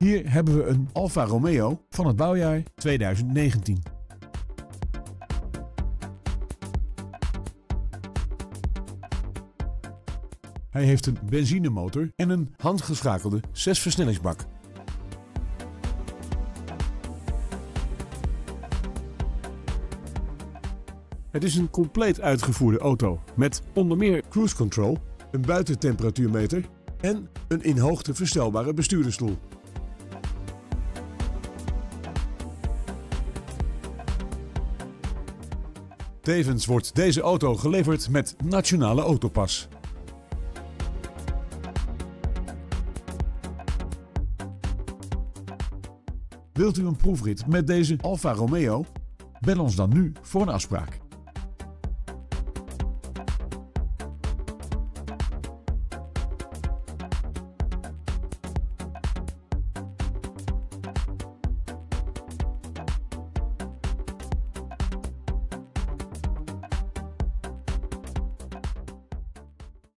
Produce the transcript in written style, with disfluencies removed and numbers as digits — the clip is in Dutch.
Hier hebben we een Alfa Romeo van het bouwjaar 2019. Hij heeft een benzinemotor en een handgeschakelde 6-versnellingsbak. Het is een compleet uitgevoerde auto met onder meer cruise control, een buitentemperatuurmeter en een in hoogte verstelbare bestuurdersstoel. Tevens wordt deze auto geleverd met Nationale Autopas. Wilt u een proefrit met deze Alfa Romeo? Bel ons dan nu voor een afspraak.